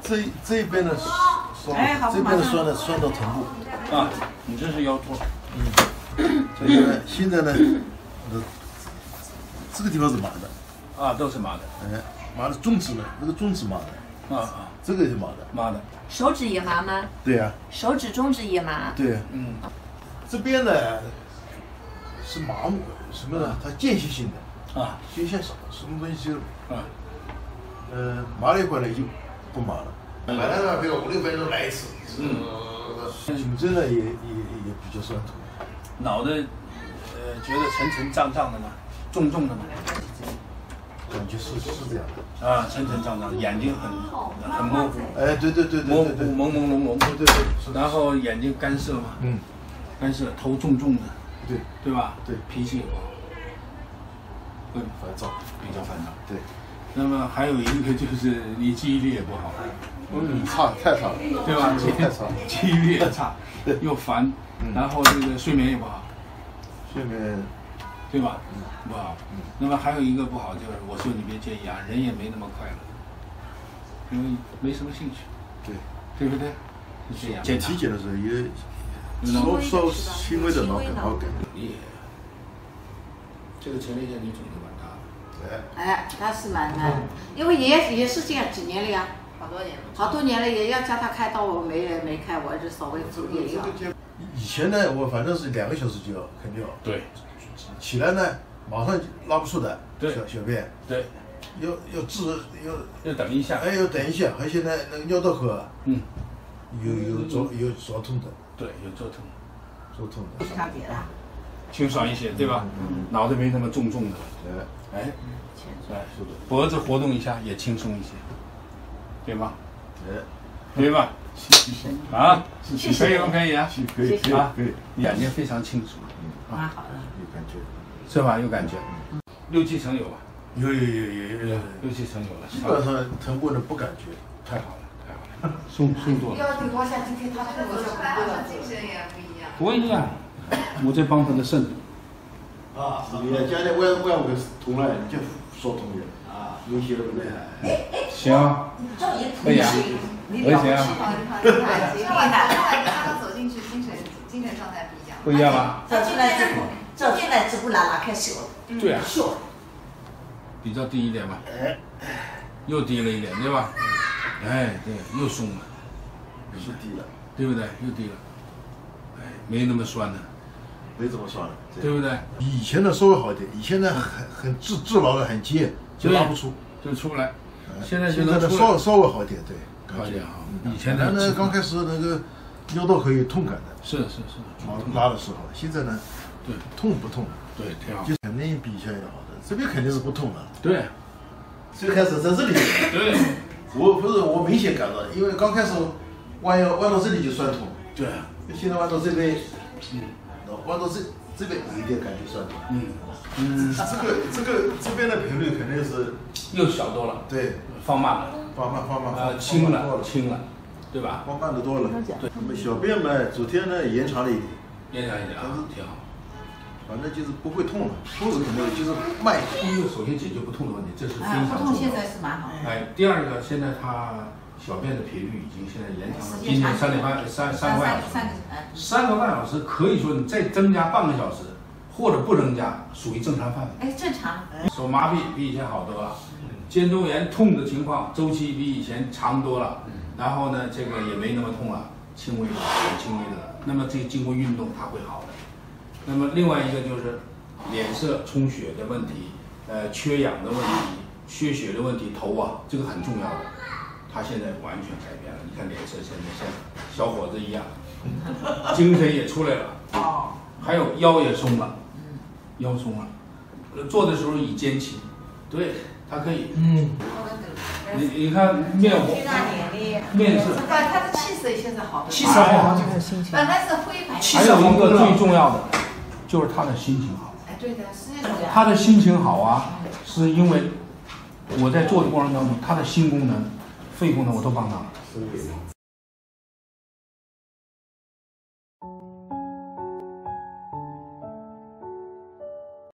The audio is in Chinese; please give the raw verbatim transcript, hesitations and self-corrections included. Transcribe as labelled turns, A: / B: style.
A: 这这一边的酸，这边的酸呢酸到臀部。
B: 啊，你这是腰托。
A: 嗯。这个现在呢，这个地方是麻的。
B: 啊，都是麻的。
A: 哎，麻的中指呢，这个中指麻的。啊啊，这个是麻的。
B: 麻的。
C: 手指也麻吗？
A: 对呀、啊。
C: 手指、中指也麻。
A: 对、啊。
B: 嗯。
A: 这边呢是麻木，什么呢？它间歇性的。啊。间歇少，什么东西就。啊。呃，麻了一会儿呢就不麻了。本来呢，比如五六分钟来一次。嗯。颈椎呢也也也比较酸痛。
B: 脑袋呃觉得沉沉胀胀的吗？重重的吗？
A: 感觉是是这样的。
B: 啊，沉沉胀胀，眼睛很很模糊。
A: 哎，对对对对
B: 模糊朦朦胧胧。
A: 对对对。
B: 然后眼睛干涩嘛。嗯。干涩，头重重的。
A: 对。
B: 对吧？
A: 对。
B: 脾气也不好。会
A: 烦躁，
B: 比较烦躁。
A: 对。
B: 那么还有一个就是你记忆力也不好。
A: 嗯，差太差了，
B: 对吧？
A: 记忆太差，
B: 记忆力也差，又烦，然后这个睡眠也不好，
A: 睡眠，
B: 对吧？嗯，不好。那么还有一个不好就是，我说你别介意啊，人也没那么快乐，因为没什么兴趣，
A: 对，
B: 对不对？是这样。
A: 检体检的时候也稍稍轻微的脑梗，脑梗。
B: 也，这个前列腺你肿的蛮大的。
D: 对。哎，他是蛮蛮，因为也也是这样几年了呀。
C: 好多年了，
D: 好多年了，也要叫他开刀，我没没开，我就稍微注意要。
A: 以前呢，我反正是两个小时就要肯定要。
B: 对。
A: 起来呢，马上拉不出来。
B: 对。
A: 小小便。
B: 对。
A: 要要治要
B: 要等一下。
A: 哎，要等一下，而且呢，那个尿道口啊，嗯，有有灼有灼痛的。
B: 对，有灼痛。
A: 灼痛的。
D: 差别了。
B: 清爽一些，对吧？嗯。脑袋没那么重重的。
A: 哎。哎。
B: 哎，是的。脖子活动一下也轻松一些。对吧？
A: 哎，
B: 对吧？啊，可以不可以啊？
A: 可以，可以啊，可以。
B: 眼睛非常清楚，
D: 蛮好的，
A: 有感觉，
B: 是吧？有感觉，六七成有吧？
A: 有有有有有，
B: 六七成有了。
A: 基本上臀部的不感觉，
B: 太好了，太好了，松松多了。
D: 要对我想今天他对我就
C: 他精神也不一样。
B: 不一样，我在帮他的肾。
A: 啊，你将来万万物通了，你就说通了啊，有些了不对。
B: 行，可以啊，可以行啊。
C: 他刚走进去，精神精神状态不一样。
B: 不一样吧？
D: 这出来之后，这出来之后拉拉开手。
B: 对啊。比较低一点吧。又低了一点，对吧？哎，对，又松了。
A: 是低了，
B: 对不对？又低了。哎，没那么酸了。
A: 没怎么酸了，
B: 对不对？
A: 以前的稍微好一点，以前呢很很治治牢的很结，就拉不出，
B: 就出不来。现在
A: 现在呢稍稍微好一点，对，
B: 好一点啊。以前
A: 的那刚开始那个尿道口有痛感的，
B: 是是是，
A: 拉的时候，现在呢，
B: 对，
A: 痛不痛？
B: 对，挺好，
A: 就肯定比以前要好的，这边肯定是不痛了。
B: 对，
A: 最开始在这里，
B: 对，
A: 我不是我明显感到，因为刚开始弯腰弯到这里就酸痛，
B: 对，
A: 现在弯到这边，嗯，弯到这这边有一点感觉酸痛，嗯。嗯，这个这个这边的频率肯定是
B: 又小多了，
A: 对，
B: 放慢了，
A: 放慢放慢，
B: 呃，轻了，轻了，对吧？
A: 放慢的多了。对，那么小便嘛，昨天呢延长了一点，
B: 延长一点啊，挺好。
A: 反正就是不会痛了，痛是肯定就是慢一点。
B: 第一个首先解决不痛的问题，这是非常重要的。
D: 不痛现在是蛮好。
B: 哎，第二个，现在他小便的频率已经现在延长了，今年三点半三三个半小时，三个半小时可以说你再增加半个小时。或者不增加，属于正常范围。
D: 哎，正常。
B: 手麻痹比以前好多了，肩周炎痛的情况周期比以前长多了，然后呢，这个也没那么痛了，轻微的，很轻微的了。那么这经过运动它会好的。那么另外一个就是脸色充血的问题，呃，缺氧的问题，缺血的问题，头啊，这个很重要的。他现在完全改变了，你看脸色现在像小伙子一样，精神也出来了。哦。还有腰也松了。腰松了，做的时候以肩起，对，它可以。嗯。你你看面红，面色。
D: 他的气色现在好。
B: 气色好，
D: 本来是灰白。
B: 还有一个最重要的，就是他的心情好。
D: 哎，对的，是。
B: 他的心情好啊，是因为我在做的过程当中，他的心功能、肺功能我都帮他了。